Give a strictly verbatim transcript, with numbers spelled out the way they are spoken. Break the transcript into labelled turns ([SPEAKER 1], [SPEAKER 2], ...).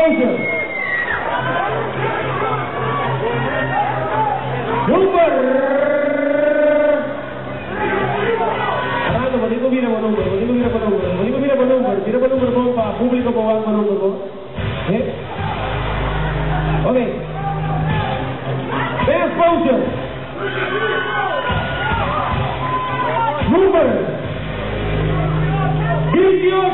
[SPEAKER 1] exposure. Number. Arando, mali ko mira mo number, mali ko mira mo number, mali ko mira mo number, mira mo number mo pa, publiko po ang number mo. Eh? Okay. Exposure. Number. Video